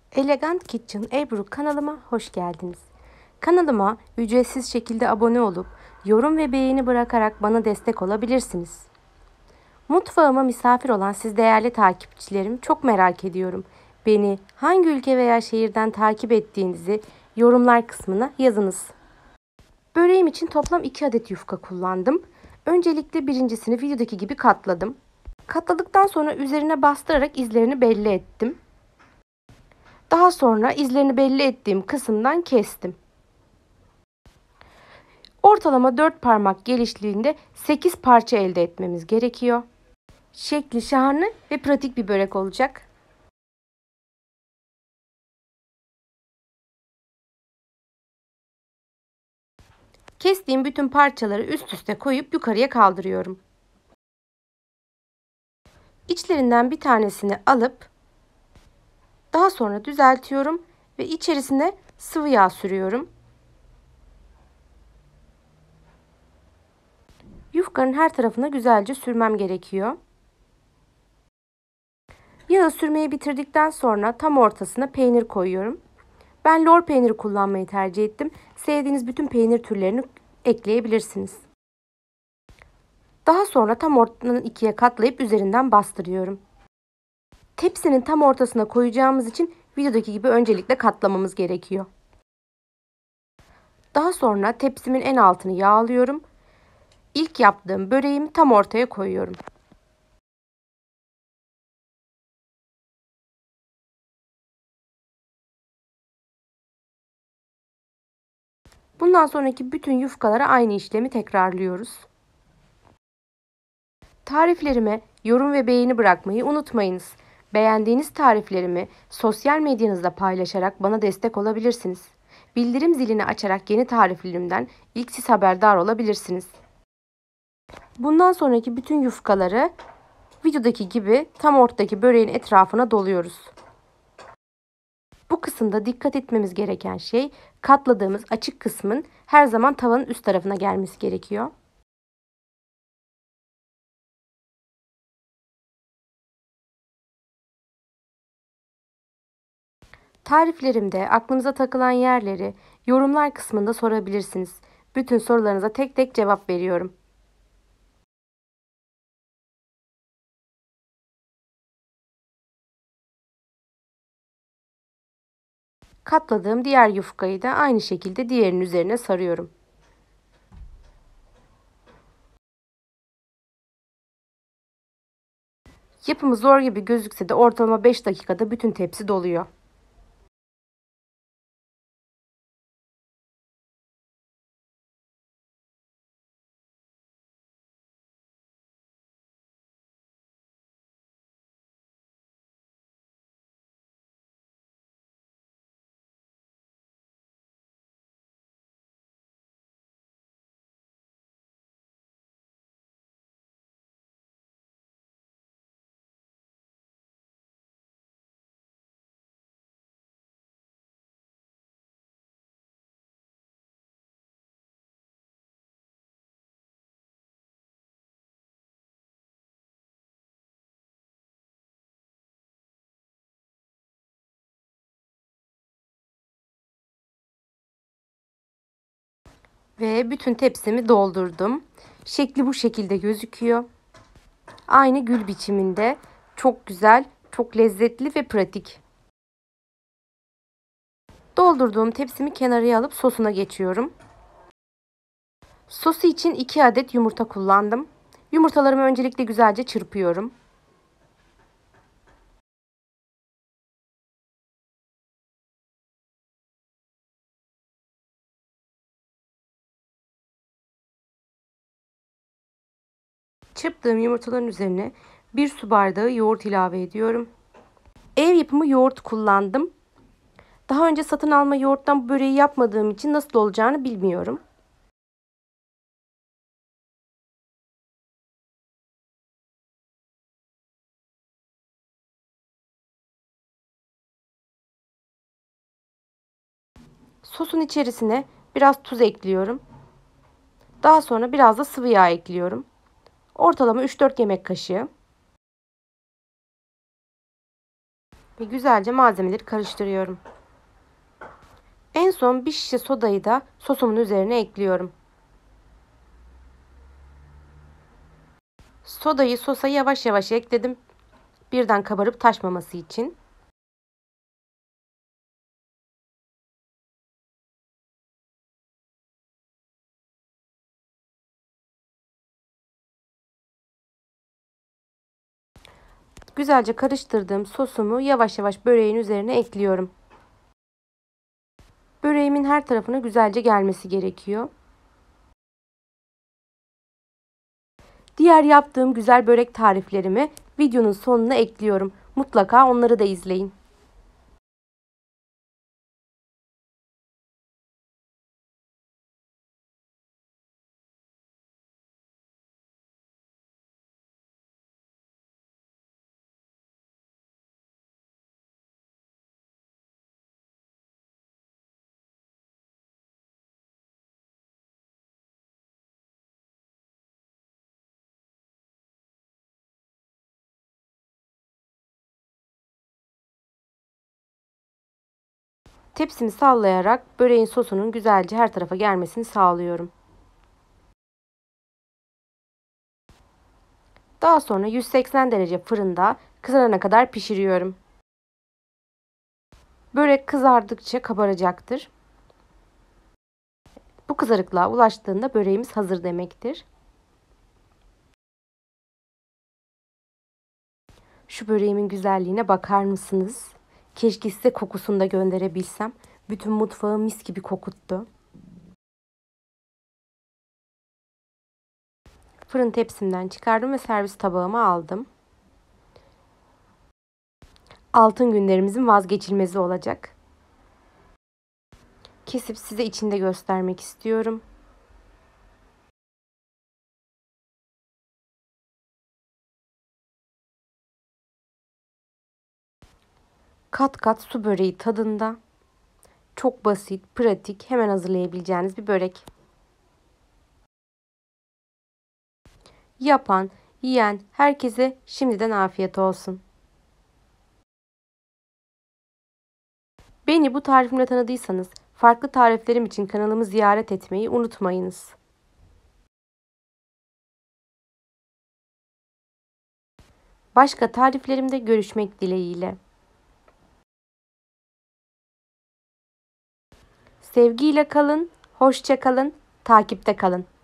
Elegant Kitchen Ebru kanalıma hoş geldiniz. Kanalıma ücretsiz şekilde abone olup yorum ve beğeni bırakarak bana destek olabilirsiniz. Mutfağıma misafir olan siz değerli takipçilerim, çok merak ediyorum. Beni hangi ülke veya şehirden takip ettiğinizi yorumlar kısmına yazınız. Böreğim için toplam 2 adet yufka kullandım. Öncelikle birincisini videodaki gibi katladım. Katladıktan sonra üzerine bastırarak izlerini belli ettim. Daha sonra izlerini belli ettiğim kısımdan kestim. Ortalama 4 parmak genişliğinde 8 parça elde etmemiz gerekiyor. Şekli şahane ve pratik bir börek olacak. Kestiğim bütün parçaları üst üste koyup yukarıya kaldırıyorum. İçlerinden bir tanesini alıp daha sonra düzeltiyorum ve içerisine sıvı yağ sürüyorum. Yufkanın her tarafına güzelce sürmem gerekiyor. Yağı sürmeyi bitirdikten sonra tam ortasına peynir koyuyorum. Ben lor peyniri kullanmayı tercih ettim. Sevdiğiniz bütün peynir türlerini ekleyebilirsiniz. Daha sonra tam ortadan ikiye katlayıp üzerinden bastırıyorum. Tepsinin tam ortasına koyacağımız için videodaki gibi öncelikle katlamamız gerekiyor. Daha sonra tepsimin en altını yağlıyorum. İlk yaptığım böreğimi tam ortaya koyuyorum. Bundan sonraki bütün yufkalara aynı işlemi tekrarlıyoruz. Tariflerime yorum ve beğeni bırakmayı unutmayınız. Beğendiğiniz tariflerimi sosyal medyanızda paylaşarak bana destek olabilirsiniz. Bildirim zilini açarak yeni tariflerimden ilk siz haberdar olabilirsiniz. Bundan sonraki bütün yufkaları videodaki gibi tam ortadaki böreğin etrafına doluyoruz. Bu kısımda dikkat etmemiz gereken şey, katladığımız açık kısmın her zaman tavanın üst tarafına gelmesi gerekiyor. Tariflerimde aklınıza takılan yerleri yorumlar kısmında sorabilirsiniz. Bütün sorularınıza tek tek cevap veriyorum. Katladığım diğer yufkayı da aynı şekilde diğerinin üzerine sarıyorum. Yapımı zor gibi gözükse de ortalama 5 dakikada bütün tepsi doluyor. Ve bütün tepsimi doldurdum. Şekli bu şekilde gözüküyor. Aynı gül biçiminde. Çok güzel, çok lezzetli ve pratik. Doldurduğum tepsimi kenarıya alıp sosuna geçiyorum. Sosu için 2 adet yumurta kullandım. Yumurtalarımı öncelikle güzelce çırpıyorum. Çırptığım yumurtaların üzerine 1 su bardağı yoğurt ilave ediyorum. Ev yapımı yoğurt kullandım. Daha önce satın alma yoğurttan bu böreği yapmadığım için nasıl olacağını bilmiyorum. Sosun içerisine biraz tuz ekliyorum. Daha sonra biraz da sıvı yağ ekliyorum. Ortalama 3-4 yemek kaşığı. Ve güzelce malzemeleri karıştırıyorum. En son bir şişe sodayı da sosumun üzerine ekliyorum. Sodayı sosa yavaş yavaş ekledim. Birden kabarıp taşmaması için. Güzelce karıştırdığım sosumu yavaş yavaş böreğin üzerine ekliyorum. Böreğimin her tarafına güzelce gelmesi gerekiyor. Diğer yaptığım güzel börek tariflerimi videonun sonuna ekliyorum. Mutlaka onları da izleyin. Tepsimi sallayarak böreğin sosunun güzelce her tarafa gelmesini sağlıyorum. Daha sonra 180 derece fırında kızarana kadar pişiriyorum. Börek kızardıkça kabaracaktır. Bu kızarıklığa ulaştığında böreğimiz hazır demektir. Şu böreğimin güzelliğine bakar mısınız? Keşke size kokusunu da gönderebilsem. Bütün mutfağı mis gibi kokuttu. Fırın tepsimden çıkardım ve servis tabağıma aldım. Altın günlerimizin vazgeçilmezi olacak. Kesip size içinde göstermek istiyorum. Kat kat su böreği tadında. Çok basit, pratik, hemen hazırlayabileceğiniz bir börek. Yapan, yiyen herkese şimdiden afiyet olsun. Beni bu tarifimle tanıdıysanız farklı tariflerim için kanalımı ziyaret etmeyi unutmayınız. Başka tariflerimde görüşmek dileğiyle. Sevgiyle kalın, hoşça kalın, takipte kalın.